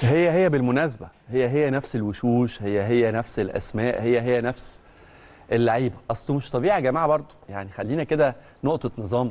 هي بالمناسبة هي نفس الوشوش، هي نفس الأسماء، هي نفس اللعيبة. أصله مش طبيعي يا جماعة برضو، يعني خلينا كده نقطة نظام.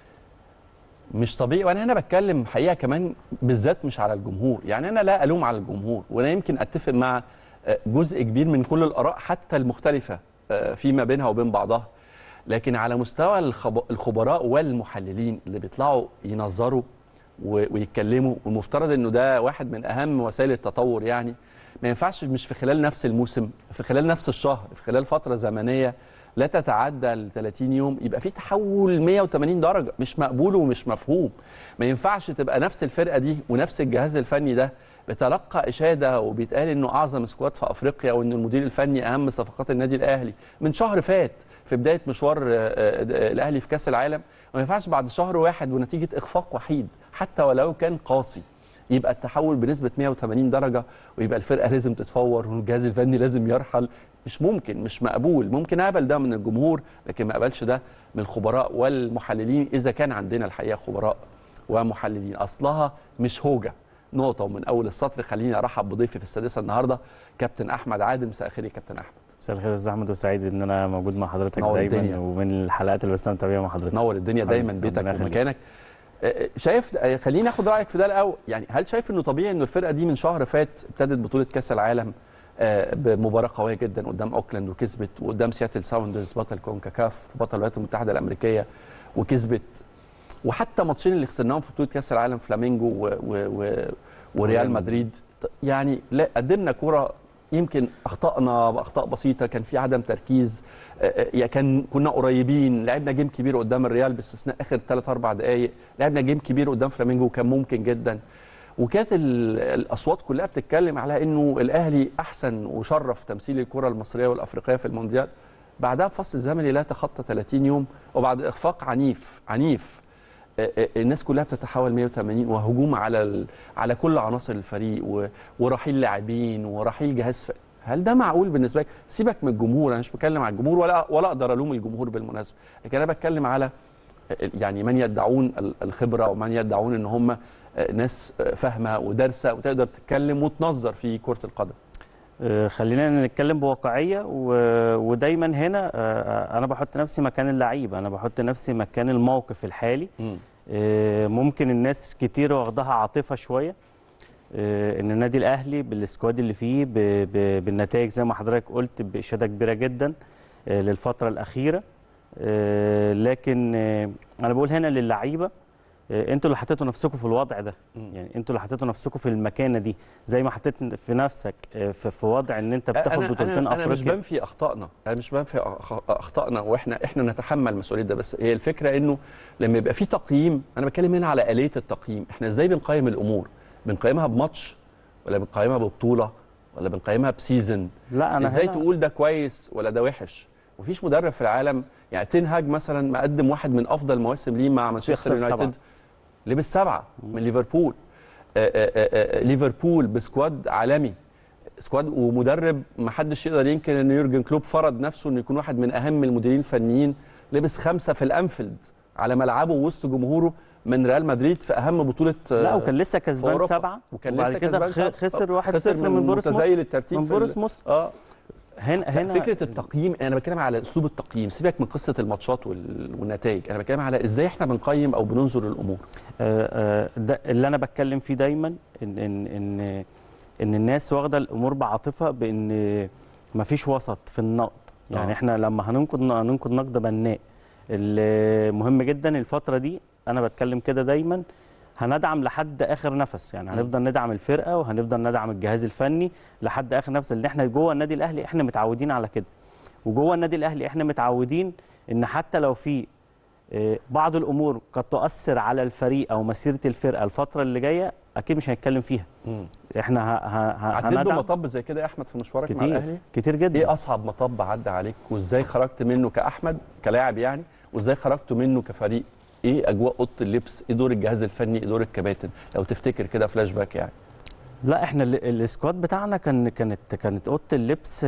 مش طبيعي، وأنا هنا بتكلم حقيقة كمان بالذات مش على الجمهور، يعني أنا لا ألوم على الجمهور، وأنا يمكن أتفق مع جزء كبير من كل الآراء حتى المختلفة فيما بينها وبين بعضها. لكن على مستوى الخبراء والمحللين اللي بيطلعوا ينظروا ويتكلموا، والمفترض انه ده واحد من اهم وسائل التطور، يعني ما ينفعش مش في خلال نفس الموسم، في خلال نفس الشهر، في خلال فتره زمنيه لا تتعدى ال 30 يوم يبقى في تحول 180 درجه. مش مقبول ومش مفهوم. ما ينفعش تبقى نفس الفرقه دي ونفس الجهاز الفني ده بتلقى اشاده وبيتقال انه اعظم سكواد في افريقيا، وان المدير الفني اهم صفقات النادي الاهلي من شهر فات في بدايه مشوار الاهلي في كاس العالم. وما ينفعش بعد شهر واحد ونتيجه اخفاق وحيد حتى ولو كان قاسي يبقى التحول بنسبه 180 درجه، ويبقى الفرقه لازم تتفور والجهاز الفني لازم يرحل. مش ممكن، مش مقبول. ممكن اقبل ده من الجمهور لكن ما اقبلش ده من الخبراء والمحللين، اذا كان عندنا الحقيقه خبراء ومحللين. اصلها مش هوجه نقطه. ومن اول السطر خليني ارحب بضيفي في السادسه النهارده كابتن احمد عادل. مساء الخير يا كابتن احمد. مساء الخير يا استاذ احمد، وسعيد ان انا موجود مع حضرتك نور دايما الدنيا. ومن الحلقات اللي بستمتع بيها مع حضرتك. نور الدنيا دايما بيتك ومكانك. شايف، خليني اخد رايك في ده الاول. يعني هل شايف انه طبيعي انه الفرقه دي من شهر فات ابتدت بطوله كاس العالم بمباراه قويه جدا قدام اوكلاند وكسبت، وقدام سياتل ساوندرز بطل كونكاكاف بطل الولايات المتحده الامريكيه وكسبت، وحتى ماتشين اللي خسرناهم في بطوله كاس العالم فلامينجو وريال مدريد. يعني لا قدمنا كره، يمكن اخطانا باخطاء بسيطه، كان في عدم تركيز، كنا قريبين، لعبنا جيم كبير قدام الريال باستثناء اخر 3 4 دقائق، لعبنا جيم كبير قدام فلامينجو كان ممكن جدا. وكانت الاصوات كلها بتتكلم على انه الاهلي احسن وشرف تمثيل الكره المصريه والافريقيه في المونديال. بعدها بفصل زمني لا تخطى 30 يوم وبعد اخفاق عنيف الناس كلها بتتحول 180 وهجوم على كل عناصر الفريق ورحيل لاعبين ورحيل جهاز هل ده معقول بالنسبه لك؟ سيبك من الجمهور، انا مش بتكلم على الجمهور ولا اقدر الوم الجمهور بالمناسبه، لكن انا بتكلم على يعني من يدعون الخبره ومن يدعون ان هم ناس فاهمه ودارسه وتقدر تتكلم وتنظر في كره القدم. خلينا نتكلم بواقعيه ودايما هنا انا بحط نفسي مكان اللعيب، انا بحط نفسي مكان الموقف الحالي. ممكن الناس كتير واخدها عاطفه شويه، ان النادي الاهلي بالسكواد اللي فيه بالنتائج زي ما حضرتك قلت باشاده كبيره جدا للفتره الاخيره. لكن انا بقول هنا للعيبه، انتوا اللي حطيتوا نفسكم في الوضع ده، يعني انتوا اللي حطيتوا نفسكم في المكانه دي، زي ما حطيت في نفسك في وضع ان انت بتاخد بطولتين افريقيا. انا مش بنفي اخطائنا، واحنا نتحمل مسؤوليه ده، بس هي الفكره انه لما يبقى في تقييم، انا بتكلم هنا على آلية التقييم. احنا ازاي بنقيم الامور؟ بنقيمها بماتش ولا بنقيمها ببطوله ولا بنقيمها بسيزن؟ لا انا ازاي تقول ده كويس ولا ده وحش؟ مفيش مدرب في العالم، يعني تين هاج مثلا مقدم واحد من افضل مواسم ليه مع مانشستر يونايتد، لبس 7 من ليفربول. ليفربول بسكواد عالمي، سكواد ومدرب ما حدش يقدر ينكر ان يورجن كلوب فرض نفسه انه يكون واحد من اهم المديرين الفنيين، لبس 5 في الانفيلد على ملعبه وسط جمهوره من ريال مدريد في اهم بطوله. لا وكان لسه كسبان 7 وكان لسه كسبان خسر 1-0 من بورس متزايل الترتيب من بورس موس. هنا فكره التقييم، انا بتكلم على اسلوب التقييم، سيبك من قصه الماتشات والنتائج، انا بتكلم على ازاي احنا بنقيم او بننظر للامور. ده اللي انا بتكلم فيه دايما، ان الناس واخده الامور بعاطفه، بان مفيش وسط في النقد. يعني احنا لما هننقد نقد بناء. المهم جدا الفتره دي انا بتكلم كده دايما، هندعم لحد اخر نفس، يعني هنفضل ندعم الفرقه وهنفضل ندعم الجهاز الفني لحد اخر نفس، اللي احنا جوه النادي الاهلي احنا متعودين على كده. وجوه النادي الاهلي احنا متعودين ان حتى لو في بعض الامور قد تؤثر على الفريق او مسيره الفرقه الفتره اللي جايه، اكيد مش هنتكلم فيها. احنا عديت بمطب زي كده يا احمد في مشوارك مع الاهلي؟ كتير جدا. ايه اصعب مطب عدى عليك وازاي خرجت منه كاحمد كلاعب يعني، وازاي خرجت منه كفريق؟ ايه اجواء اوضه اللبس؟ ايه دور الجهاز الفني؟ ايه دور الكباتن؟ لو تفتكر كده فلاش باك يعني. لا احنا السكواد بتاعنا كانت اوضه اللبس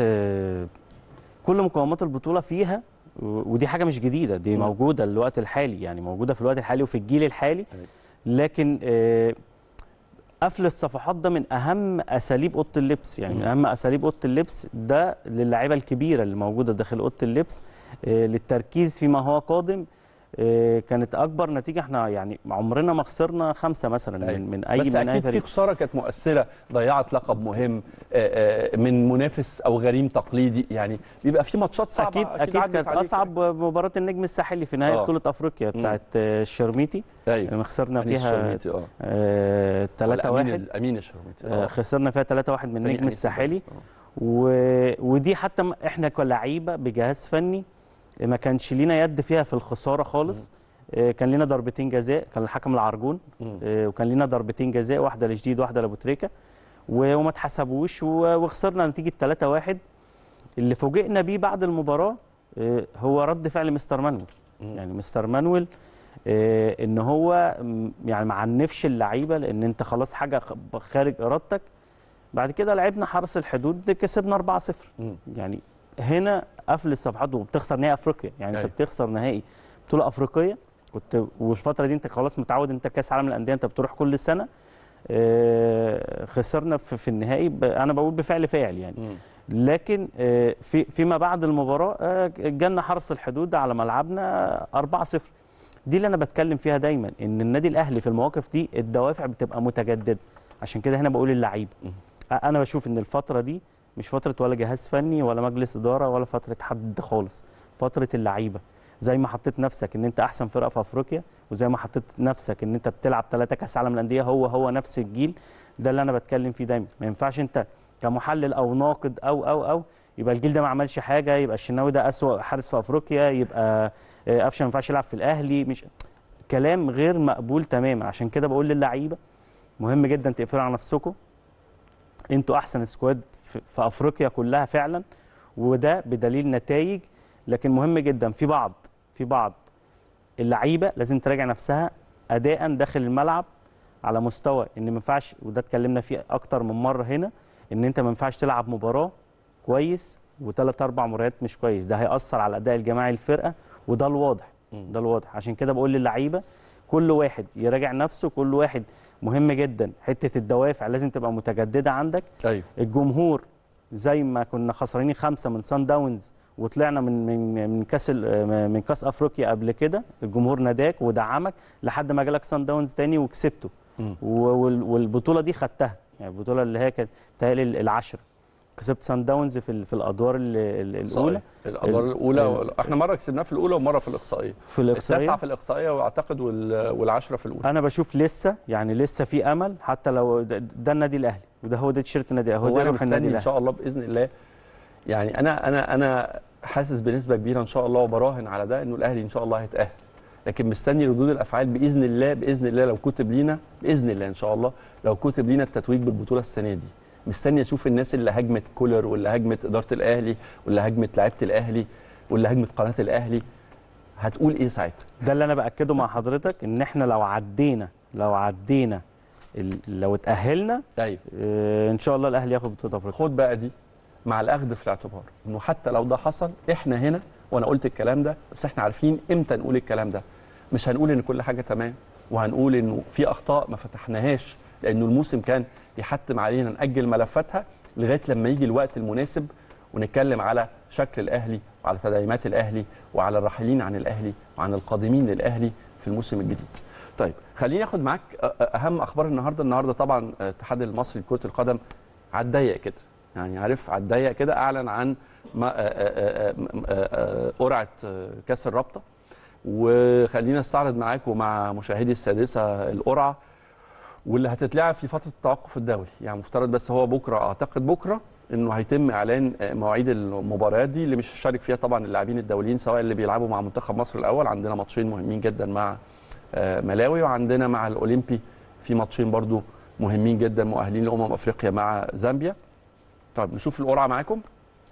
كل مقومات البطوله فيها، ودي حاجه مش جديده، دي موجوده الوقت الحالي، يعني موجوده في الوقت الحالي وفي الجيل الحالي. لكن قفل الصفحات ده من اهم اساليب اوضه اللبس، يعني من اهم اساليب اوضه اللبس ده للاعيبه الكبيره اللي موجوده داخل اوضه اللبس، للتركيز فيما هو قادم. كانت اكبر نتيجه احنا يعني عمرنا ما خسرنا 5 مثلا أيوة. من اي بس من اي اكيد في فريق. خساره كانت مؤثره، ضيعت لقب مهم من منافس او غريم تقليدي، يعني بيبقى في ماتشات صعبه. اكيد عدت كانت عليك. اصعب مباراه النجم الساحلي في نهائي بطوله افريقيا بتاعت الشرميتي. ايوه خسرنا أنيس فيها الشرميتي 3-1. امين الشرميتي خسرنا فيها 3-1 من النجم الساحلي. ودي حتى احنا كلاعيبه بجهاز فني ما كانش لينا يد فيها في الخساره خالص. كان لينا ضربتين جزاء، كان الحكم العرجون، وكان لينا ضربتين جزاء، واحده لجديد واحده لابو تريكه، وما اتحسبوش وخسرنا نتيجه 3-1. اللي فوجئنا بيه بعد المباراه هو رد فعل مستر مانويل. يعني مستر مانويل ان هو يعني ما عنفش اللعيبه، لان انت خلاص حاجه خارج ارادتك. بعد كده لعبنا حرس الحدود، كسبنا 4-0. يعني هنا قفل الصفحات، وبتخسر نهائي افريقيا، يعني انت بتخسر نهائي بطوله افريقيه. والفتره دي انت خلاص متعود، انت كاس عالم الانديه انت بتروح كل سنه. خسرنا في النهائي، انا بقول بفعل فاعل يعني. لكن فيما بعد المباراه جالنا حرس الحدود على ملعبنا 4-0. دي اللي انا بتكلم فيها دايما، ان النادي الاهلي في المواقف دي الدوافع بتبقى متجدده. عشان كده هنا بقول اللعيبه، انا بشوف ان الفتره دي مش فتره ولا جهاز فني ولا مجلس اداره ولا فتره حد خالص، فتره اللعيبه. زي ما حطيت نفسك ان انت احسن فرقه في افريقيا، وزي ما حطيت نفسك ان انت بتلعب 3 كاس عالم الانديه، هو نفس الجيل ده اللي انا بتكلم فيه دايما. ما ينفعش انت كمحلل او ناقد او يبقى الجيل ده ما عملش حاجه، يبقى الشناوي ده اسوأ حارس في افريقيا، يبقى قفشه ما ينفعش يلعب في الاهلي. مش كلام غير مقبول تماما. عشان كده بقول للعيبه مهم جدا تقفلوا على نفسكم، انتوا احسن سكواد في افريقيا كلها فعلا، وده بدليل نتائج. لكن مهم جدا في بعض اللعيبه لازم تراجع نفسها اداء داخل الملعب، على مستوى ان ما ينفعش، وده اتكلمنا فيه اكتر من مره هنا، ان انت ما ينفعش تلعب مباراه كويس و3 4 مباريات مش كويس. ده هيأثر على الاداء الجماعي للفرقه، وده الواضح. ده الواضح. عشان كده بقول للعيبه كل واحد يراجع نفسه، كل واحد مهم جدا. حته الدوافع لازم تبقى متجدده عندك. أيوة. الجمهور زي ما كنا خسرانين 5 من سان داونز وطلعنا من كاس افريقيا قبل كده، الجمهور ناداك ودعمك لحد ما جالك سان داونز تاني وكسبته. والبطوله دي خدتها، يعني البطوله اللي هي كانت بتهيألي ال10، كسبت سان داونز في الادوار الاولى. الادوار الاولى احنا مره كسبناه في الاولى ومره في الاقصائيه. التاسعه في الاقصائيه واعتقد وال10 في الاولى. انا بشوف لسه في امل، حتى لو ده النادي الاهلي، وده هو ده تيشيرت النادي الاهلي، هو ده روح النادي الاهلي ان شاء الله باذن الله. يعني انا حاسس بنسبه كبيره ان شاء الله، وبراهن على ده انه الاهلي ان شاء الله هيتاهل. لكن مستني ردود الافعال باذن الله لو كتب لينا باذن الله ان شاء الله، لو كتب لينا التتويج بالبطوله السنه دي. مستني اشوف الناس اللي هاجمت كولر، واللي هاجمت اداره الاهلي، واللي هاجمت لعيبه الاهلي، واللي هاجمت قناه الاهلي، هتقول ايه ساعتها؟ ده اللي انا باكده مع حضرتك، ان احنا لو اتاهلنا، ايوه ان شاء الله الاهلي ياخد بطوله افريقيا. خد بقى دي مع الاخذ في الاعتبار انه حتى لو ده حصل احنا هنا، وانا قلت الكلام ده، بس احنا عارفين امتى نقول الكلام ده. مش هنقول ان كل حاجه تمام، وهنقول انه في اخطاء ما فتحناهاش، لانه الموسم كان يحتم علينا ناجل ملفاتها لغايه لما يجي الوقت المناسب، ونتكلم على شكل الاهلي وعلى تدعيمات الاهلي وعلى الراحلين عن الاهلي وعن القادمين للاهلي في الموسم الجديد. طيب خليني اخد معاك اهم اخبار النهارده طبعا الاتحاد المصري لكره القدم على الضيق كده، يعني عارف على الضيق كده، اعلن عن قرعه كاس الرابطه. وخلينا نستعرض معاك ومع مشاهدي السادسه القرعه واللي هتتلعب في فتره التوقف الدولي. يعني مفترض بس هو بكره، اعتقد بكره انه هيتم اعلان مواعيد المباريات دي اللي مش هيشارك فيها طبعا اللاعبين الدوليين، سواء اللي بيلعبوا مع منتخب مصر الاول، عندنا ماتشين مهمين جدا مع ملاوي، وعندنا مع الاولمبي في ماتشين برضو مهمين جدا مؤهلين لامم افريقيا مع زامبيا. طيب نشوف القرعه معاكم.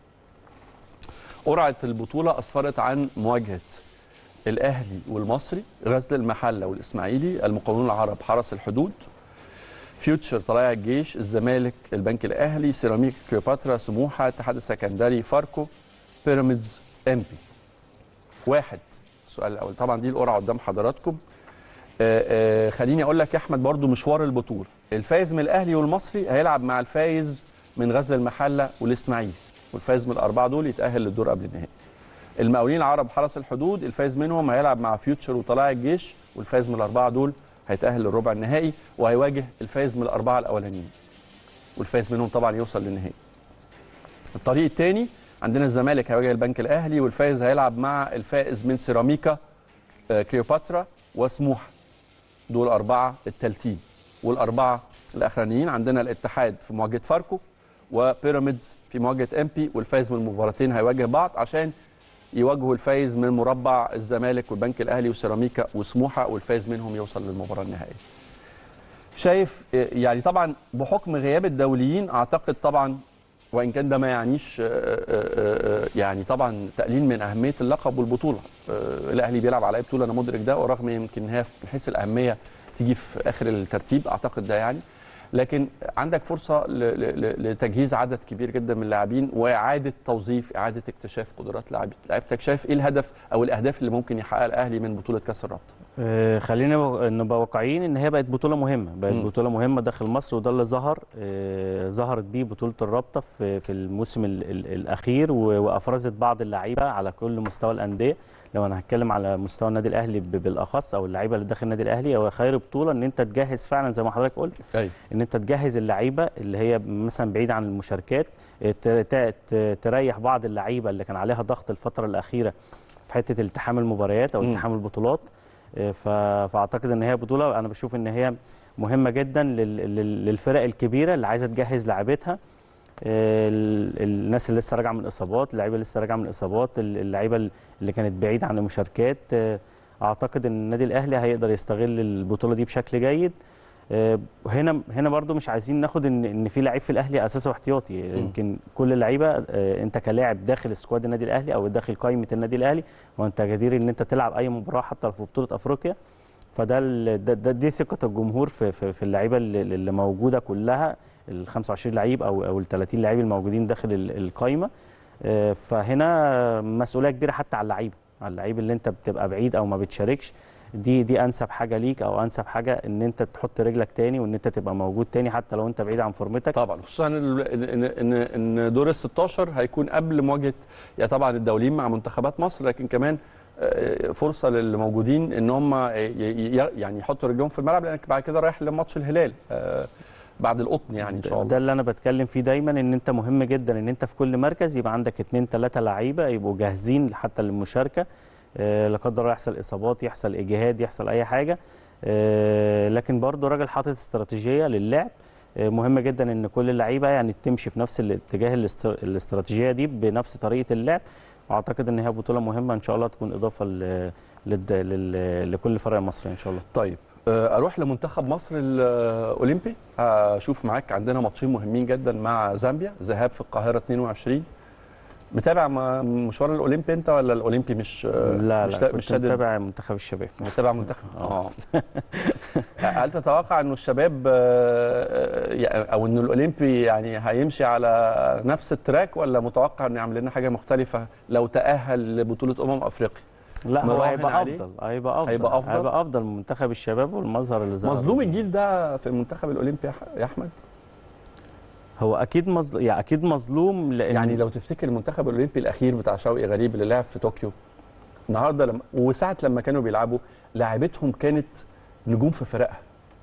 قرعه البطوله اسفرت عن مواجهه الاهلي والمصري، غزل المحله والاسماعيلي، المقاولون العرب، حرس الحدود، فيوتشر، طلائع الجيش، الزمالك، البنك الاهلي، سيراميك كليوباترا، سموحه، اتحاد السكندري، فاركو، بيراميدز، امبي. واحد. السؤال الاول طبعا دي القرعه قدام حضراتكم. خليني اقول لك يا احمد برضو مشوار البطوله، الفايز من الاهلي والمصري هيلعب مع الفايز من غزل المحله والاسماعيلي، والفايز من الاربعه دول يتاهل للدور قبل النهائي. المقاولين العرب حرس الحدود الفايز منهم هيلعب مع فيوتشر وطلائع الجيش، والفايز من الاربعه دول هيتاهل للربع النهائي، وهيواجه الفايز من الاربعه الاولانيين، والفايز منهم طبعا يوصل للنهائي. الطريق الثاني عندنا الزمالك هيواجه البنك الاهلي، والفايز هيلعب مع الفائز من سيراميكا كليوباترا وسموحه، دول اربعه الثالثين. والاربعه الاخرانيين عندنا الاتحاد في مواجهه فاركو، وبيراميدز في مواجهه امبي، والفايز من المباراتين هيواجه بعض عشان يواجهوا الفايز من مربع الزمالك والبنك الاهلي وسيراميكا وسموحه، والفايز منهم يوصل للمباراه النهائيه. شايف يعني طبعا بحكم غياب الدوليين اعتقد طبعا، وان كان ده ما يعنيش يعني طبعا تقليل من اهميه اللقب والبطوله، الاهلي بيلعب على اي بطوله انا مدرك ده، ورغم يمكن هي من حيث الاهميه تيجي في اخر الترتيب اعتقد ده يعني، لكن عندك فرصه لتجهيز عدد كبير جدا من اللاعبين، واعاده توظيف، اعاده اكتشاف قدرات لعيبتك. شايف ايه الهدف او الاهداف اللي ممكن يحققها الاهلي من بطوله كاس الرابطه؟ خلينا نبقى واقعيين ان هي بقت بطوله مهمه، بطوله مهمه داخل مصر، وده اللي ظهرت بيه بطوله الرابطه في الموسم الاخير، وافرزت بعض اللعيبه على كل مستوى الانديه. لو انا هتكلم على مستوى النادي الاهلي بالاخص، او اللعيبه اللي داخل النادي الاهلي، هو خير بطوله ان انت تجهز فعلا زي ما حضرتك قلت. أيوة. ان انت تجهز اللعيبه اللي هي مثلا بعيده عن المشاركات، تريح بعض اللعيبه اللي كان عليها ضغط الفتره الاخيره في حته التحام المباريات او التحام البطولات. فاعتقد ان هي بطوله انا بشوف ان هي مهمه جدا للفرق الكبيره اللي عايزه تجهز لاعبتها، الناس اللي لسه راجعه من الاصابات، اللعيبه اللي لسه راجعه من الاصابات، اللعيبه اللي كانت بعيده عن المشاركات. اعتقد ان النادي الاهلي هيقدر يستغل البطوله دي بشكل جيد. هنا برضو مش عايزين ناخد ان في لعيب في الاهلي اساسي واحتياطي، يمكن كل اللعيبه انت كلاعب داخل سكواد النادي الاهلي او داخل قائمه النادي الاهلي، وانت جدير ان انت تلعب اي مباراه حتى في بطوله افريقيا. دي ثقه الجمهور في اللعيبه اللي موجوده كلها، ال 25 لعيب او ال 30 لعيب الموجودين داخل القائمه. فهنا مسؤوليه كبيره حتى على اللعيب اللي انت بتبقى بعيد او ما بتشاركش. دي انسب حاجه ليك، او انسب حاجه ان انت تحط رجلك تاني، وان انت تبقى موجود تاني حتى لو انت بعيد عن فورمتك. طبعا خصوصا ان دور ال 16 هيكون قبل مواجهه يعني طبعا الدوليين مع منتخبات مصر، لكن كمان فرصه للي موجودين ان هم يعني يحطوا رجلهم في الملعب، لانك بعد كده رايح لماتش الهلال بعد القطن يعني ان شاء الله. ده اللي انا بتكلم فيه دايما، ان انت مهم جدا ان انت في كل مركز يبقى عندك 2 3 لعيبه يبقوا جاهزين حتى للمشاركه، لا قدر الله يحصل اصابات، يحصل اجهاد، يحصل اي حاجه. لكن برضو الراجل حاطط استراتيجيه للعب مهمه جدا، ان كل اللعيبه يعني تمشي في نفس الاتجاه الاستراتيجيه دي بنفس طريقه اللعب. واعتقد ان هي بطوله مهمه ان شاء الله تكون اضافه لكل فرق مصر ان شاء الله. طيب اروح لمنتخب مصر الاولمبي، اشوف معاك عندنا ماتشين مهمين جدا مع زامبيا، ذهاب في القاهره 22. متابع مشوار الاولمبي انت ولا الاولمبي مش مش متابع منتخب الشباب؟ متابع منتخب هل تتوقع انه الشباب او انه الاولمبي يعني هيمشي على نفس التراك، ولا متوقع انه يعمل لنا حاجه مختلفه لو تاهل لبطوله افريقيا؟ لا هو هيبقى افضل من منتخب الشباب والمظهر اللي ظهر. مظلوم الجيل ده في المنتخب الاولمبي يا احمد؟ هو اكيد اكيد مظلوم، لان يعني لو تفتكر المنتخب الاولمبي الاخير بتاع شوقي غريب اللي لعب في طوكيو النهارده، وساعه لما كانوا بيلعبوا لاعبتهم كانت نجوم في فرقها،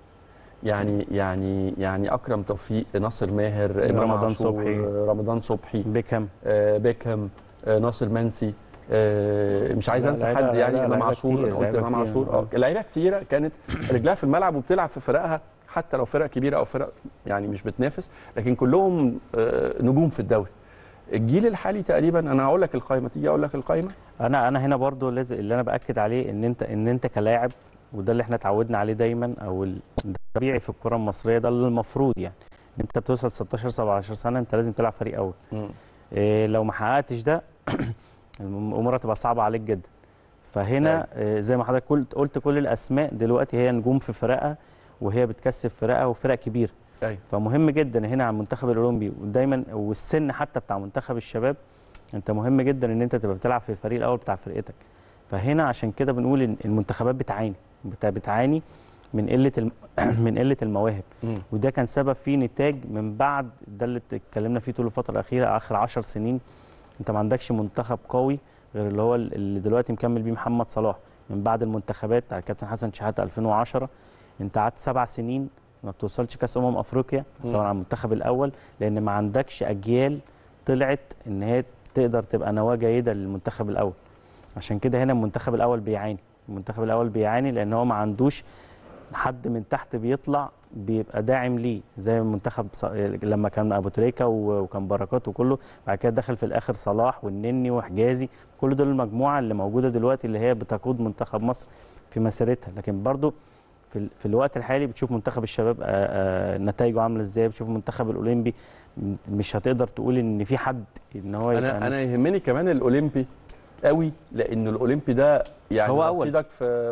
يعني اكرم توفيق، ناصر ماهر، رمضان صبحي، بيكهام، ناصر منسي، مش عايز انسى حد يعني، امام عاشور، انا قلت امام عاشور. لعيبه كتيره كانت رجلها في الملعب وبتلعب في فرقها، حتى لو فرق كبيره او فرق يعني مش بتنافس، لكن كلهم نجوم في الدوري. الجيل الحالي تقريبا، انا هقول لك القائمه، تيجي اقول لك القائمه. انا هنا برضو لازم اللي انا باكد عليه ان انت كلاعب، وده اللي احنا اتعودنا عليه دايما، او الطبيعي في الكره المصريه، ده اللي المفروض يعني انت بتوصل 16 17 سنه انت لازم تلعب فريق اول. لو ما حققتش ده الامور هتبقى صعبه عليك جدا. فهنا زي ما حضرتك قلت كل الاسماء دلوقتي هي نجوم في فرقها، وهي بتكسب فرقها وفرق كبيره. فمهم جدا هنا على المنتخب الاولمبي، ودايما والسن حتى بتاع منتخب الشباب، انت مهم جدا ان انت تبقى بتلعب في الفريق الاول بتاع فرقتك. فهنا عشان كده بنقول ان المنتخبات بتعاني، بتعاني من قله من قله المواهب، وده كان سبب فيه نتاج من بعد ده اللي اتكلمنا فيه طول الفتره الاخيره. اخر 10 سنين انت ما عندكش منتخب قوي غير اللي هو اللي دلوقتي مكمل بيه محمد صلاح. من بعد المنتخبات بتاع الكابتن حسن شحاته 2010 انت قعدت 7 سنين ما بتوصلش كاس افريقيا سواء على المنتخب الاول، لان ما عندكش اجيال طلعت ان هي تقدر تبقى نواه جيده للمنتخب الاول. عشان كده هنا المنتخب الاول بيعاني، المنتخب الاول بيعاني لان هو ما عندوش حد من تحت بيطلع بيبقى داعم ليه، زي المنتخب لما كان ابو تريكه وكان بركات وكله، بعد كده دخل في الاخر صلاح والنني وحجازي، كل دول المجموعه اللي موجوده دلوقتي اللي هي بتقود منتخب مصر في مسيرتها. لكن برضو في الوقت الحالي بتشوف منتخب الشباب نتائجه عامله ازاي، بتشوف المنتخب الاولمبي مش هتقدر تقول ان في حد ان هو انا يهمني كمان الاولمبي قوي، لان الاولمبي ده يعني هو رصيدك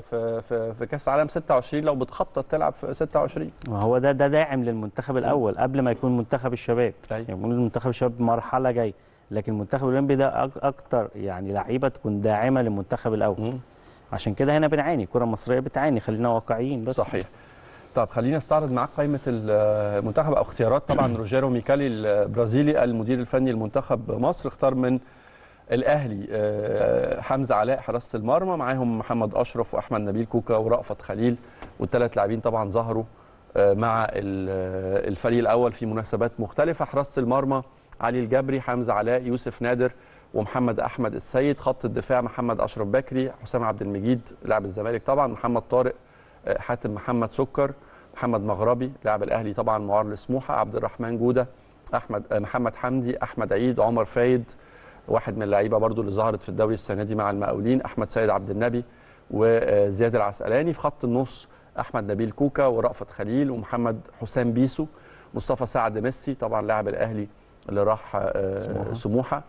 في كاس عالم 26 لو بتخطط تلعب في 26. هو ده داعم للمنتخب الاول قبل ما يكون منتخب الشباب. يعني المنتخب الشباب مرحله جايه، لكن المنتخب الاولمبي ده اكتر يعني لعيبه تكون داعمه للمنتخب الاول. عشان كده هنا بنعاني، الكره المصريه بتعاني، خلينا واقعيين بس. صحيح. طب خلينا نستعرض معاك قائمه المنتخب او اختيارات. طبعا روجيرو ميكالي البرازيلي المدير الفني لمنتخب مصر اختار من الاهلي حمزه علاء حراسه المرمى، معاهم محمد اشرف واحمد نبيل كوكا ورأفت خليل، والثلاث لاعبين طبعا ظهروا مع الفريق الاول في مناسبات مختلفه. حراسه المرمى علي الجبري، حمزه علاء، يوسف نادر، ومحمد احمد السيد. خط الدفاع محمد اشرف بكري، حسام عبد المجيد لاعب الزمالك طبعا، محمد طارق، حاتم محمد سكر، محمد مغربي لاعب الاهلي طبعا معار لسموحه، عبد الرحمن جوده، محمد حمدي، احمد عيد، عمر فايد واحد من اللعيبه برضو اللي ظهرت في الدوري السنه دي مع المقاولين، احمد سيد عبد النبي وزياد العسقلاني. في خط النص احمد نبيل كوكا ورأفت خليل ومحمد حسام بيسو، مصطفى سعد ميسي طبعا لاعب الاهلي اللي راح سموحه،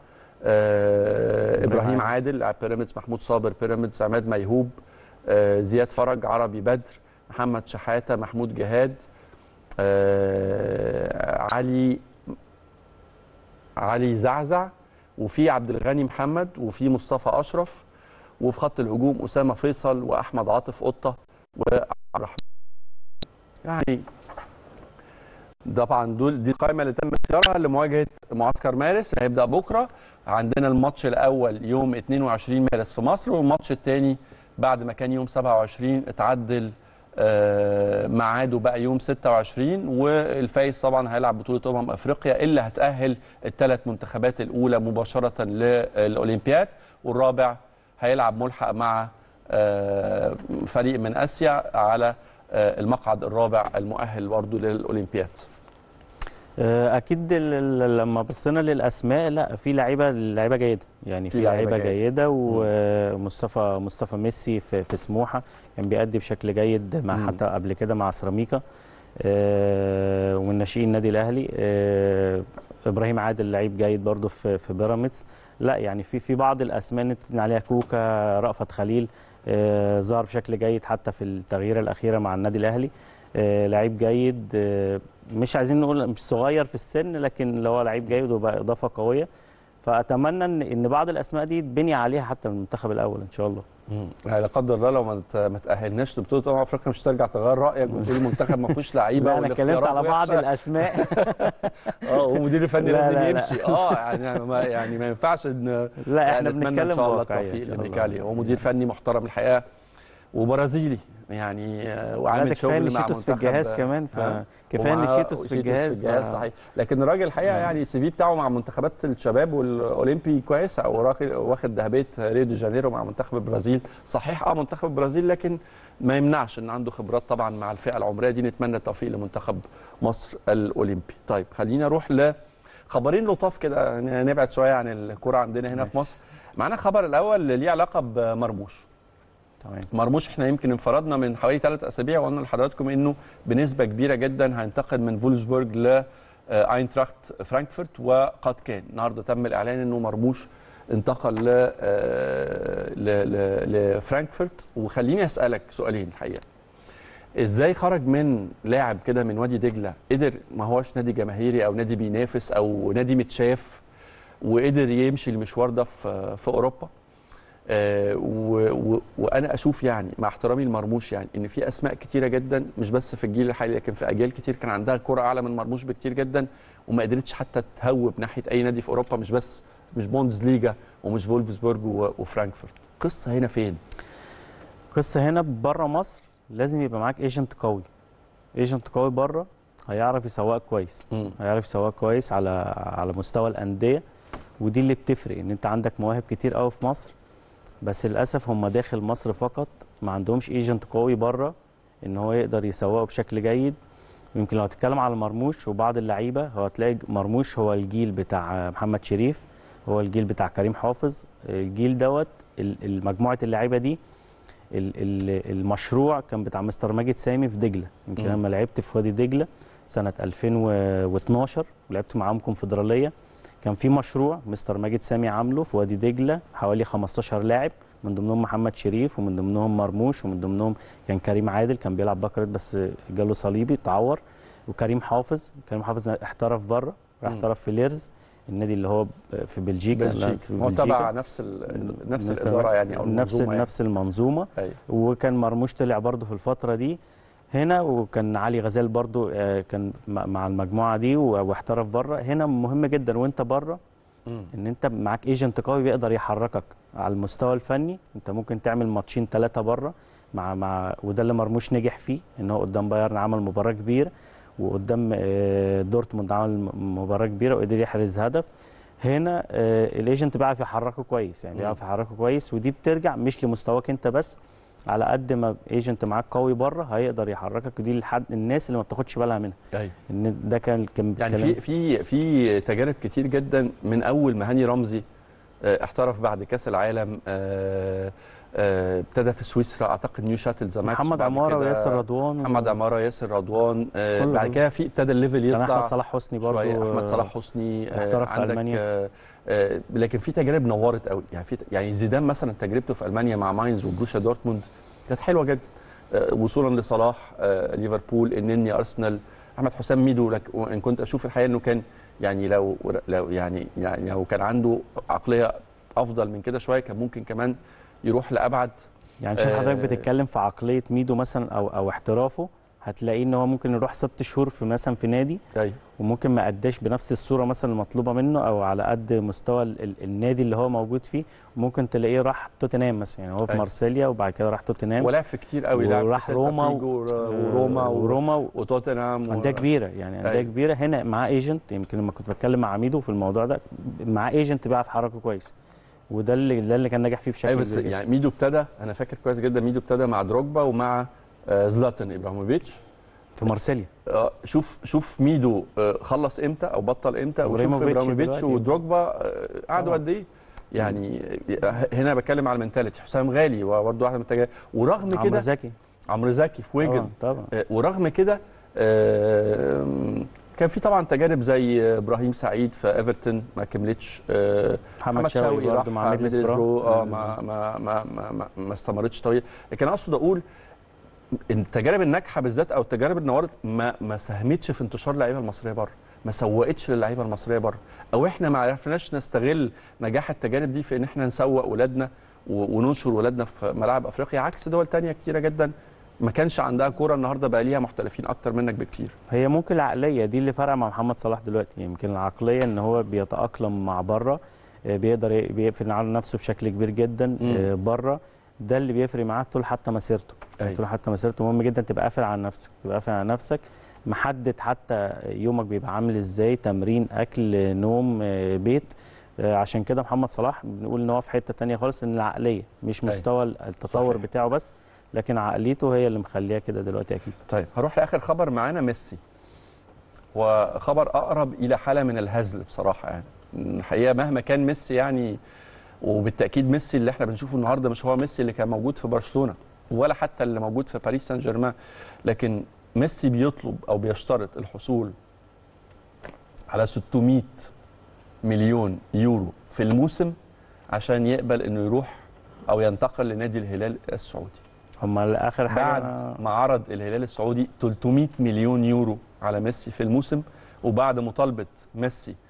ابراهيم عادل لاعب بيراميدز، محمود صابر بيراميدز، عماد ميهوب، زياد فرج، عربي بدر، محمد شحاته، محمود جهاد، علي زعزع، وفي عبد الغني محمد، وفي مصطفى اشرف، وفي خط الهجوم اسامه فيصل واحمد عاطف قطه وعبد الرحمن. يعني طبعا دي القائمه اللي تم اختيارها لمواجهه معسكر مارس اللي هيبدا بكره. عندنا الماتش الاول يوم 22 مارس في مصر، والماتش الثاني بعد ما كان يوم 27 اتعدل ميعاده بقى يوم 26، والفايز طبعا هيلعب بطوله افريقيا اللي هتأهل الثلاث منتخبات الاولى مباشره للاولمبياد، والرابع هيلعب ملحق مع فريق من اسيا على المقعد الرابع المؤهل برضه للاولمبياد. اكيد لما بصينا للاسماء لا في لعيبه جيده، يعني في لعيبه جيده، ومصطفى ميسي في سموحه كان بيأدي بشكل جيد مع حتى قبل كده مع سيراميكا، ومن ناشئين النادي الاهلي. ابراهيم عادل لعيب جيد برضه في بيراميدز. لا يعني في بعض الاسماء نتكلم عليها، كوكا، رأفت خليل ظهر بشكل جيد حتى في التغييره الاخيره مع النادي الاهلي. لعيب جيد، مش عايزين نقول مش صغير في السن، لكن اللي هو لعيب جيد وبقى اضافه قويه. فاتمنى ان بعض الاسماء دي تبني عليها حتى من المنتخب الاول ان شاء الله. يعني لا قدر الله لو ما تاهلناش لبطوله افريقيا مش ترجع تغير رايك وتقول المنتخب ما فيهوش لعيبه لا انا اتكلمت على بعض الاسماء. ومدير الفني لازم يمشي. يعني ما ينفعش ان لا احنا بنتمنى ان شاء الله بواقعية التوفيق لميكالي. هو مدير فني محترم الحقيقه وبرازيلي يعني، وعامل شغل مع منتخب في الجهاز كمان، فكفايه ان شيتوس في الجهاز صحيح. لكن الراجل الحقيقه يعني السي في بتاعه مع منتخبات الشباب والاولمبي كويس، او واخد ذهبيه ريو دي جانيرو مع منتخب البرازيل. صحيح منتخب البرازيل، لكن ما يمنعش ان عنده خبرات طبعا مع الفئه العمريه دي. نتمنى التوفيق لمنتخب مصر الاولمبي. طيب خلينا نروح لخبرين لطاف كده، نبعد شويه عن الكره عندنا هنا في مصر. معانا خبر الاول اللي ليه علاقه بمرموش. مرموش احنا يمكن انفردنا من حوالي 3 اسابيع وقلنا لحضراتكم انه بنسبه كبيره جدا هينتقل من فولسبورج لاينتراخت فرانكفورت، وقد كان النهارده تم الاعلان انه مرموش انتقل لفرانكفورت. وخليني اسالك سؤالين الحقيقه. ازاي خرج من لاعب كده من وادي دجله، قدر ما هوش نادي جماهيري او نادي بينافس او نادي متشاف، وقدر يمشي المشوار ده في اوروبا؟ وانا اشوف يعني مع احترامي لمرموش يعني ان في اسماء كتيره جدا مش بس في الجيل الحالي لكن في اجيال كتير كان عندها كره اعلى من مرموش بكتير جدا وما قدرتش حتى تهوب ناحيه اي نادي في اوروبا، مش بوندز ليجا ومش فولفسبورج وفرانكفورت. قصه هنا فين؟ قصه هنا بره مصر لازم يبقى معاك ايجنت قوي. ايجنت قوي بره هيعرف يسوقك كويس، هيعرف يسوقك كويس على مستوى الانديه، ودي اللي بتفرق. ان انت عندك مواهب كتير قوي في مصر بس للاسف هم داخل مصر فقط، ما عندهمش ايجنت قوي بره ان هو يقدر يسوقه بشكل جيد. ويمكن لو هتتكلم على مرموش وبعض اللعيبه، هو هتلاقي مرموش هو الجيل بتاع محمد شريف، هو الجيل بتاع كريم حافظ، الجيل دوت مجموعه اللعيبه دي. المشروع كان بتاع مستر ماجد سامي في دجله. يمكن لما لعبت في وادي دجله سنه 2012 ولعبت معاهم كونفدراليه، كان في مشروع مستر ماجد سامي عامله في وادي دجله حوالي 15 لاعب، من ضمنهم محمد شريف ومن ضمنهم مرموش ومن ضمنهم كان كريم عادل كان بيلعب باك بس جاله صليبي اتعور، وكريم حافظ. كريم حافظ احترف بره، راح احترف في ليرز النادي اللي هو في بلجيكا. هو تبع نفس الاداره يعني او المنظومه نفس المنظومه. أيوة. وكان مرموش طلع برضه في الفتره دي هنا، وكان علي غزال برضه كان مع المجموعه دي واحترف بره. هنا مهم جدا وانت بره ان انت معاك ايجنت قوي بيقدر يحركك على المستوى الفني. انت ممكن تعمل ماتشين 3 بره مع وده اللي مرموش نجح فيه، ان هو قدام بايرن عمل مباراه كبيره وقدام دورتموند عمل مباراه كبيره وقدر يحرز هدف. هنا الايجنت بيعرف يحركه كويس، يعني بيعرف يحركه كويس، ودي بترجع مش لمستواك انت بس، على قد ما ايجنت معاك قوي بره هيقدر يحركك. ودي لحد الناس اللي ما بتاخدش بالها منها. أيوة. ان ده كان يعني في تجارب كتير جدا من اول ما هاني رمزي احترف بعد كاس العالم، ابتدى في سويسرا اعتقد نيو شاتل زماكس، محمد عماره وياسر رضوان، محمد عماره ياسر رضوان، بعد كده في ابتدى الليفل يطلع. كان احمد صلاح حسني برضه، احمد صلاح حسني احترف في المانيا. لكن في تجارب نورت قوي، يعني زيدان مثلا تجربته في المانيا مع ماينز وبروسيا دورتموند كانت حلوه جدا، وصولا لصلاح ليفربول، النني ارسنال، احمد حسام ميدو. وان كنت اشوف الحقيقه انه كان يعني لو لو كان عنده عقليه افضل من كده شويه كان ممكن كمان يروح لابعد. يعني شوف حضرتك بتتكلم في عقليه ميدو مثلا او احترافه، هتلاقيه ان هو ممكن يروح 6 شهور في مثلا في نادي، أيوة. وممكن ما اداش بنفس الصوره مثلا المطلوبه منه او على قد مستوى النادي اللي هو موجود فيه. وممكن تلاقيه راح توتنهام مثلا، يعني هو في أيوة. مارسيليا وبعد كده راح توتنهام ولعب في كتير قوي، لعب في روما وروما وتوتنهام انديه كبيره، يعني انديه كبيره. هنا معاه ايجنت. يمكن لما كنت بتكلم مع ميدو في الموضوع ده، معاه ايجنت بيعرف يحركه كويس، وده اللي كان ناجح فيه بشكل كبير. بس يعني ميدو ابتدى، انا فاكر كويس جدا ميدو ابتدى مع دروجبا ومع زلاتان ابراهيموفيتش في مارسيليا. شوف ميدو خلص امتى او بطل امتى، وشوف ابراهيموفيتش ودروجبا قعدوا قد ايه. يعني هنا بتكلم على المنتاليتي. حسام غالي وبرده واحد من التجارب، ورغم كده عمرو زكي في ويجن طبعا. ورغم كده كان في طبعا تجارب زي ابراهيم سعيد في ايفرتون ما كملتش، محمد شوقي راح مع ميدلسبرو ما استمرتش طويل. لكن اقصد اقول التجارب الناجحه بالذات او التجارب اللي نورت ما ساهمتش في انتشار اللعيبه المصريه بره، ما سوقتش للعيبه المصريه بره، او احنا ما عرفناش نستغل نجاح التجارب دي في ان احنا نسوق ولادنا وننشر ولادنا في ملاعب افريقيا، عكس دول تانية كتيره جدا ما كانش عندها كوره النهارده بقى ليها محترفين اكتر منك بكتير. هي ممكن العقليه دي اللي فرق مع محمد صلاح دلوقتي. يمكن العقليه ان هو بيتاقلم مع بره، بيقدر بيقفل على نفسه بشكل كبير جدا بره. ده اللي بيفرق معاه طول حتى مسيرته. يعني طول حتى مسيرته مهم جدا تبقى قافل على نفسك، تبقى قافل على نفسك، محدد حتى يومك بيبقى عامل ازاي، تمرين، اكل، نوم، بيت. عشان كده محمد صلاح بنقول ان هو في حته ثانيه خالص، ان العقليه مش مستوى التطور صحيح. بتاعه بس، لكن عقليته هي اللي مخليها كده دلوقتي اكيد. طيب هروح لاخر خبر معانا، ميسي، وخبر اقرب الى حاله من الهزل بصراحه. يعني الحقيقه مهما كان ميسي يعني، وبالتاكيد ميسي اللي احنا بنشوفه النهارده مش هو ميسي اللي كان موجود في برشلونه ولا حتى اللي موجود في باريس سان جيرمان، لكن ميسي بيطلب او بيشترط الحصول على 600 مليون يورو في الموسم عشان يقبل انه يروح او ينتقل لنادي الهلال السعودي. هم اخر حاجه بعد ما عرض الهلال السعودي 300 مليون يورو على ميسي في الموسم، وبعد مطالبه ميسي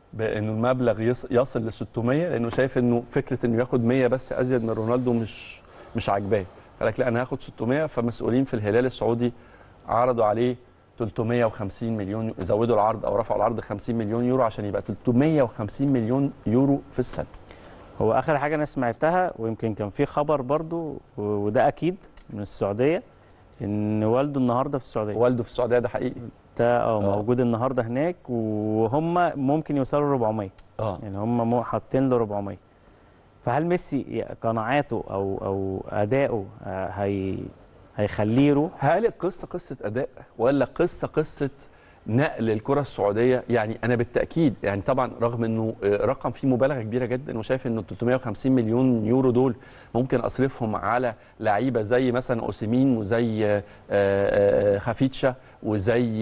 بانه المبلغ يصل ل 600، لانه شايف انه فكره انه ياخد 100 بس ازيد من رونالدو مش عاجباه. قال لك لا انا هاخد 600. فمسؤولين في الهلال السعودي عرضوا عليه 350 مليون، زودوا العرض او رفعوا العرض 50 مليون يورو عشان يبقى 350 مليون يورو في السنه. هو اخر حاجه انا سمعتها، ويمكن كان في خبر برضو وده اكيد من السعوديه، ان والده النهارده في السعوديه. والده في السعوديه، ده حقيقي. ده موجود النهارده هناك، وهم ممكن يوصلوا 400. يعني هم حاطين له 400. فهل ميسي قناعاته او اداؤه هيخليه يروح؟ هل القصه قصه اداء ولا قصه نقل الكره السعوديه؟ يعني انا بالتاكيد، يعني طبعا رغم انه رقم فيه مبالغه كبيره جدا، وشايف انه 350 مليون يورو دول ممكن اصرفهم على لعيبه زي مثلا اوسيمين وزي خافيتشا وزي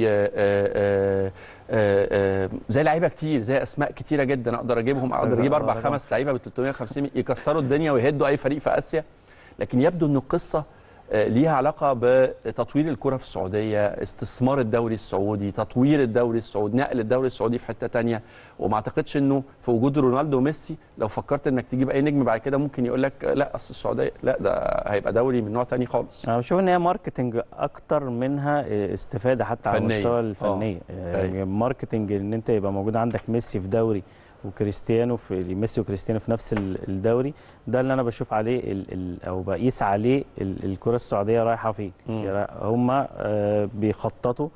زي لعيبه كتير، زي اسماء كتيره جدا اقدر اجيبهم، اقدر اجيب 4 5 لعيبه ب 350 يكسروا الدنيا ويهدوا اي فريق في اسيا. لكن يبدو ان القصه ليها علاقه بتطوير الكره في السعوديه، استثمار الدوري السعودي، تطوير الدوري السعودي، نقل الدوري السعودي في حته ثانيه. وما اعتقدش انه في وجود رونالدو وميسي لو فكرت انك تجيب اي نجم بعد كده ممكن يقول لك لا اصل السعوديه، لا ده هيبقى دوري من نوع ثاني خالص. انا بشوف ان هي ماركتنج اكتر منها استفاده حتى على المستوى الفني. ماركتنج ان انت يبقى موجود عندك ميسي في دوري وكريستيانو في ميسي وكريستيانو في نفس الدوري، ده اللي انا بشوف عليه او بقيس عليه الكره السعوديه رايحه فين. يعني هم بيخططوا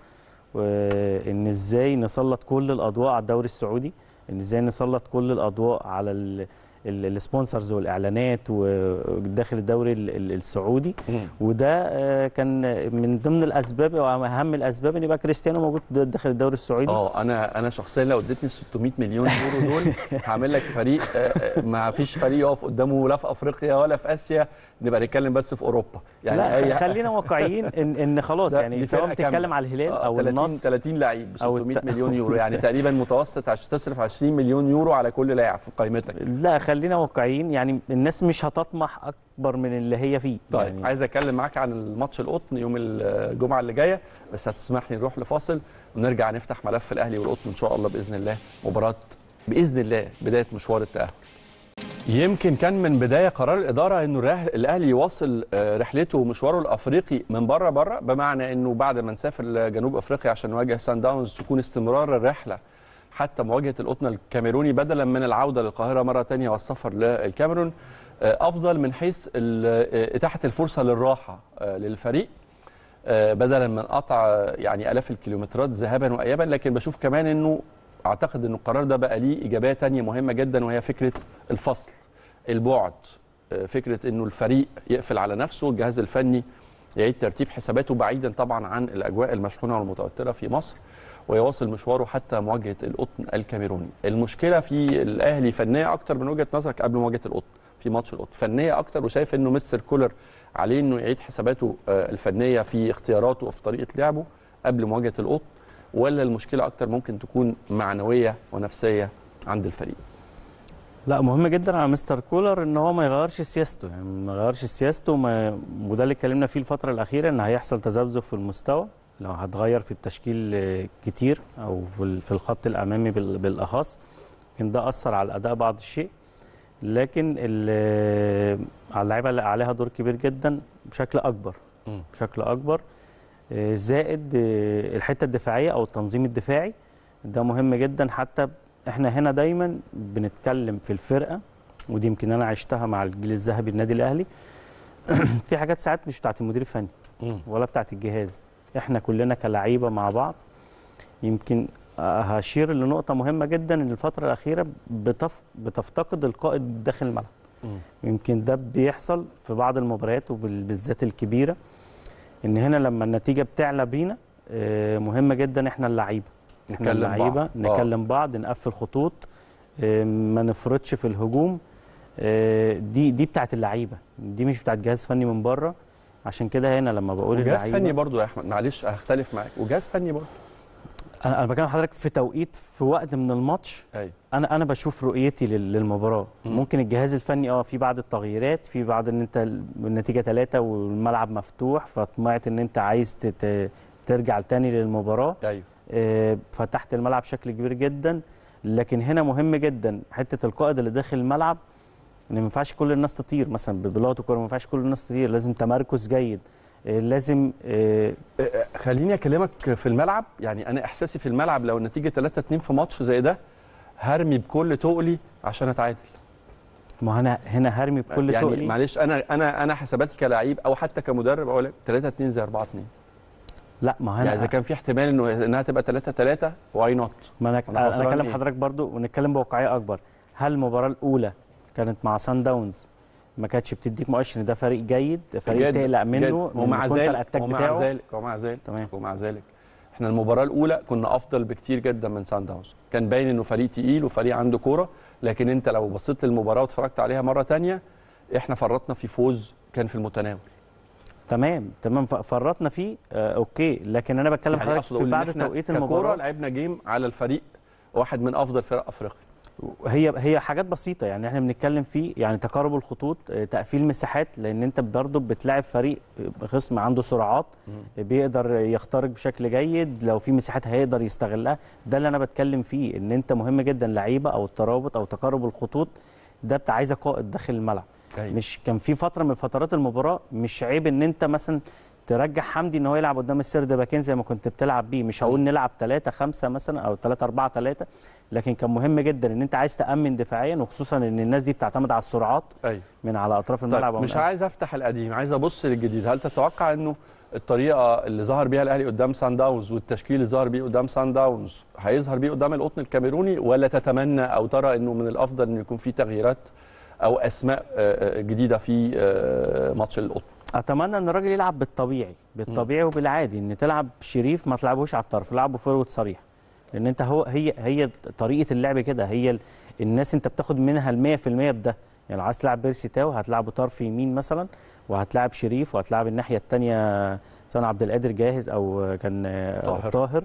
ان ازاي نسلط كل الاضواء على الدوري السعودي، ان ازاي نسلط كل الاضواء على السبونسرز والاعلانات وداخل الدوري السعودي. وده كان من ضمن الاسباب او اهم الاسباب ان يبقى كريستيانو موجود داخل الدوري السعودي. انا شخصيا لو اديتني 600 مليون يورو دول هعمل لك فريق ما فيش فريق يقف قدامه لا في افريقيا ولا في اسيا، نبقى نتكلم بس في اوروبا. يعني لا خلينا واقعيين ان خلاص يعني سواء بتتكلم على الهلال او النصر 30 لعيب ب 600 مليون يورو يعني تقريبا متوسط عشان تصرف 20 مليون يورو على كل لاعب في قائمتك. لا خلينا واقعيين، يعني الناس مش هتطمح اكبر من اللي هي فيه. طيب يعني عايز اتكلم معاك عن الماتش القطن يوم الجمعه اللي جايه، بس هتسمح لي نروح لفاصل ونرجع نفتح ملف الاهلي والقطن ان شاء الله باذن الله. مباراه باذن الله بدايه مشوار التاهل. يمكن كان من بدايه قرار الاداره انه الاهلي يواصل رحلته ومشواره الافريقي من بره، بمعنى انه بعد ما نسافر لجنوب افريقيا عشان نواجه سان داونز تكون استمرار الرحله حتى مواجهه القطن الكاميروني بدلا من العوده للقاهره مره ثانيه والسفر للكاميرون افضل من حيث اتاحه الفرصه للراحه للفريق بدلا من قطع يعني الاف الكيلومترات ذهابا وايابا. لكن بشوف كمان انه اعتقد ان القرار ده بقى ليه ايجابيه ثانيه مهمه جدا، وهي فكره الفصل، البعد، فكره انه الفريق يقفل على نفسه، الجهاز الفني يعيد ترتيب حساباته بعيدا طبعا عن الاجواء المشحونه والمتوتره في مصر، ويواصل مشواره حتى مواجهه القطن الكاميروني. المشكله في الاهلي فنيه اكتر من وجهه نظرك قبل مواجهه القطن في ماتش القطن، فنيه اكتر، وشايف انه مستر كولر عليه انه يعيد حساباته الفنيه في اختياراته وفي طريقه لعبه قبل مواجهه القطن، ولا المشكله اكتر ممكن تكون معنويه ونفسيه عند الفريق؟ لا مهم جدا على مستر كولر ان هو ما يغيرش سياسته، يعني ما يغيرش سياسته وده اللي اتكلمنا فيه الفتره الاخيره ان هيحصل تذبذب في المستوى لو هتغير في التشكيل كتير او في الخط الامامي بالاخص. يمكن ده اثر على الاداء بعض الشيء، لكن على اللعيبه اللي عليها دور كبير جدا بشكل اكبر زائد الحته الدفاعيه او التنظيم الدفاعي ده مهم جدا. حتى احنا هنا دايما بنتكلم في الفرقه، ودي يمكن انا عشتها مع الجيل الذهبي النادي الاهلي في حاجات ساعات مش بتاعت المدير الفني ولا بتاعت الجهاز، احنا كلنا كلاعيبه مع بعض. يمكن هشير لنقطه مهمه جدا ان الفتره الاخيره بتفتقد القائد داخل الملعب. يمكن ده بيحصل في بعض المباريات وبالذات الكبيره، ان هنا لما النتيجه بتعلى بينا مهمه جدا احنا اللعيبه نكلم بعض، نقفل خطوط، ما نفرطش في الهجوم. دي بتاعت اللعيبه، دي مش بتاعت جهاز فني من بره. عشان كده هنا لما بقول اللعيبه وجهاز فني برضو يا احمد، معلش هختلف معاك، وجهاز فني برضو انا بكلم حضرتك في توقيت في وقت من الماتش. أيوة. انا بشوف رؤيتي للمباراه. ممكن الجهاز الفني في بعض التغييرات، في بعض ان انت النتيجه 3 والملعب مفتوح فطمعت ان انت عايز ترجع تاني للمباراه. ايوه فتحت الملعب بشكل كبير جدا. لكن هنا مهم جدا حته القائد اللي داخل الملعب، ان ما ينفعش كل الناس تطير مثلا بلغه الكوره، ما ينفعش كل الناس تطير، لازم تمركز جيد، لازم خليني اكلمك في الملعب. يعني انا احساسي في الملعب لو النتيجه 3-2 في ماتش زي ده هرمي بكل تقلي عشان اتعادل. ما انا هنا هرمي بكل يعني تقلي. معلش، انا حساباتي كلاعب او حتى كمدرب اقول لك 3-2 زي 4-2. لا ما هنا يعني اذا كان في احتمال انها تبقى 3-3 واي نوت. ما انا اكلم حضرتك برضو ونتكلم بواقعيه اكبر. هل المباراه الاولى كانت مع سان داونز ما كانتش بتديك مؤشر ان ده فريق جيد، فريق تقلق منه ومع ذلك تمام. ومع ذلك احنا المباراه الاولى كنا افضل بكتير جدا من سان داونز. كان باين انه فريق تقيل وفريق عنده كوره، لكن انت لو بصيت للمباراه واتفرجت عليها مره ثانيه احنا فرطنا في فوز كان في المتناول. تمام فرطنا فيه. اوكي، لكن انا بتكلم يعني حضرتك في بعد توقيت المباراه لعبنا جيم على الفريق واحد من افضل فرق افريقيا. هي حاجات بسيطه، يعني احنا بنتكلم فيه يعني تقارب الخطوط، تقفيل مساحات، لان انت برضه بتلاعب فريق خصم عنده سرعات بيقدر يخترق بشكل جيد، لو في مساحات هيقدر يستغلها. ده اللي انا بتكلم فيه، ان انت مهم جدا لعيبه او الترابط او تقارب الخطوط ده عايزه قائد داخل الملعب. مش كان في فتره من فترات المباراه مش عيب ان انت مثلا ترجع حمدي ان هو يلعب قدام السرد باكين زي ما كنت بتلعب بيه، مش هقول نلعب 3-5 مثلا او 3-4-3، لكن كان مهم جدا ان انت عايز تامن دفاعيا، وخصوصا ان الناس دي بتعتمد على السرعات من على اطراف الملعب. طيب مش عايز افتح القديم، عايز ابص للجديد. هل تتوقع انه الطريقه اللي ظهر بيها الاهلي قدام سان داونز والتشكيل اللي ظهر بيه قدام سان داونز هيظهر بيه قدام القطن الكاميروني، ولا تتمنى او ترى انه من الافضل انه يكون في تغييرات او اسماء جديده في ماتش القطن؟ اتمنى ان الراجل يلعب بالطبيعي وبالعادي، ان تلعب شريف ما تلعبوش على الطرف، لعبه فورورد صريح، لان انت هي طريقه اللعب كده، هي الناس انت بتاخد منها ال 100% بده. يعني لو عايز تلعب بيرسي تاو هتلعبه طرف يمين مثلا، وهتلعب شريف، وهتلعب الناحيه الثانيه سواء عبد القادر جاهز او كان طاهر.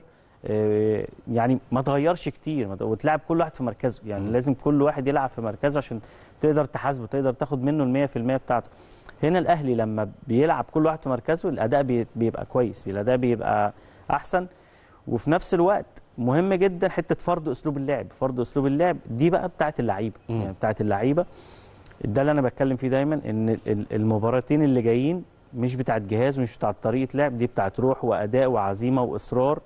يعني ما تغيرش كتير وتلعب كل واحد في مركزه، يعني لازم كل واحد يلعب في مركزه عشان تقدر تحاسبه، تقدر تاخد منه ال 100% بتاعته. هنا الاهلي لما بيلعب كل واحد في مركزه الاداء بيبقى كويس، الاداء بيبقى احسن. وفي نفس الوقت مهم جدا حته فرض اسلوب اللعب دي بقى بتاعت اللعيبه، يعني بتاعت اللعيبه. ده اللي انا بتكلم فيه دايما، ان المباراتين اللي جايين مش بتاعت جهاز ومش بتاعت طريقه لعب، دي بتاعت روح واداء وعزيمه واصرار،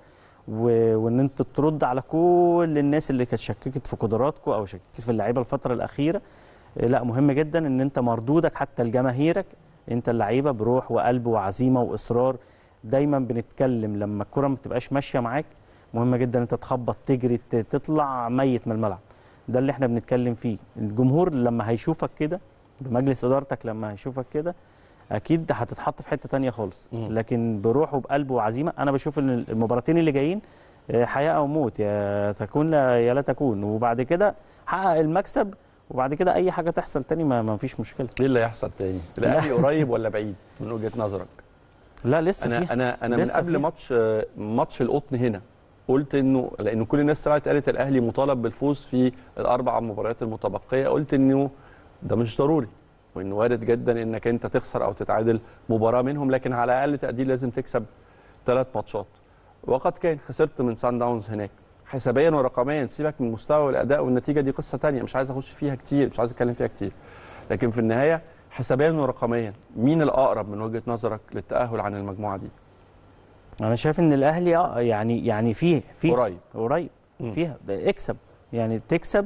وان انت ترد على كل الناس اللي كانت شككت في قدراتكم او شككت في اللعيبه الفتره الاخيره. لا مهم جدا ان انت مردودك حتى لجماهيرك، انت اللعيبه بروح وقلب وعزيمه واصرار. دايما بنتكلم لما الكره ما بتبقاش ماشيه معاك مهم جدا انت تخبط تجري تطلع ميت من الملعب. ده اللي احنا بنتكلم فيه. الجمهور لما هيشوفك كده بمجلس ادارتك لما هيشوفك كده اكيد هتتحط في حته ثانيه خالص. لكن بروح وبقلب وعزيمه انا بشوف ان المباراتين اللي جايين حياه او موت، يا تكون يا لا تكون، وبعد كده حقق المكسب، وبعد كده اي حاجه تحصل تاني ما فيش مشكله. ايه اللي هيحصل تاني؟ الاهلي قريب ولا بعيد من وجهه نظرك؟ لا لسه انا من قبل ماتش القطن هنا قلت انه لان كل الناس طلعت قالت الاهلي مطالب بالفوز في الاربع مباريات المتبقيه، قلت انه ده مش ضروري، وانه وارد جدا انك انت تخسر او تتعادل مباراه منهم، لكن على اقل تقدير لازم تكسب 3 ماتشات. وقد كان خسرت من سان داونز هناك. حسابيا ورقميا سيبك من المستوى والاداء والنتيجه، دي قصه ثانيه مش عايز اخش فيها كتير، مش عايز اتكلم فيها كتير، لكن في النهايه حسابيا ورقميا مين الاقرب من وجهه نظرك للتاهل عن المجموعه دي؟ انا شايف ان الاهلي يعني فيه قريب فيها اكسب، يعني تكسب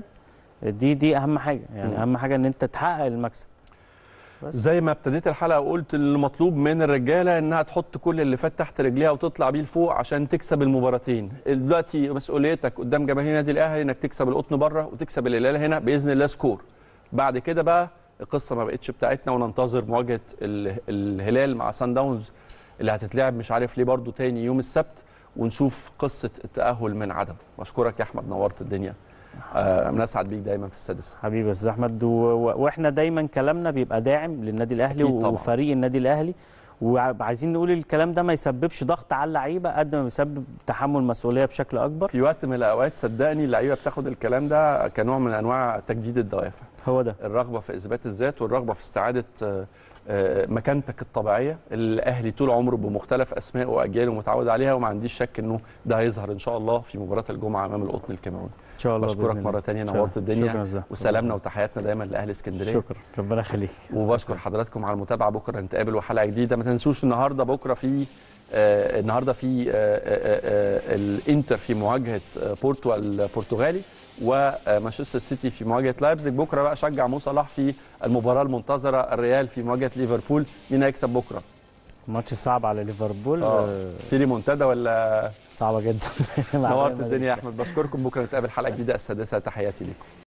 دي اهم حاجه، يعني اهم حاجه ان انت تحقق المكسب. بس زي ما ابتديت الحلقه وقلت المطلوب من الرجاله انها تحط كل اللي فات تحت رجليها وتطلع بيه لفوق عشان تكسب المباراتين. دلوقتي مسؤوليتك قدام جماهير النادي الاهلي انك تكسب القطن بره وتكسب الهلال هنا باذن الله سكور. بعد كده بقى القصه ما بقتش بتاعتنا، وننتظر مواجهه الهلال مع سان داونز اللي هتتلعب مش عارف ليه برضو تاني يوم السبت، ونشوف قصه التاهل من عدم. بشكرك يا احمد، نورت الدنيا. بنسعد بيك دايما في السادسه. حبيبي يا استاذ احمد، واحنا دايما كلامنا بيبقى داعم للنادي الاهلي وفريق النادي الاهلي، وعايزين نقول الكلام ده ما يسببش ضغط على اللعيبه قد ما بيسبب تحمل مسؤوليه بشكل اكبر. في وقت من الاوقات صدقني اللعيبه بتاخد الكلام ده كنوع من انواع تجديد الدوافع. هو ده الرغبه في اثبات الذات والرغبه في استعاده مكانتك الطبيعيه. الاهلي طول عمره بمختلف اسمائه واجياله متعود عليها، وما عنديش شك انه ده هيظهر ان شاء الله في مباراه الجمعه امام القطن الكاميروني. ان شاء الله. بشكرك مره ثانيه، نورت الدنيا، شكرا. وسلامنا وتحياتنا دايما لاهل اسكندريه. شكرا، ربنا يخليك. وبشكر حضراتكم على المتابعه، بكره نتقابل وحلقه جديده. ما تنسوش النهارده في الانتر في مواجهه بورتو البرتغالي، ومانشستر سيتي في مواجهه لايبزيج. بكره بقى شجع مو صلاح في المباراه المنتظره، الريال في مواجهه ليفربول. مين هيكسب بكره؟ ماتش صعب على ليفربول. في ريمونتادا ولا صعبه جدا. نورت الدنيا يا احمد، بشكركم. بكره نتقابل حلقه جديده السادسه، تحياتي لكم.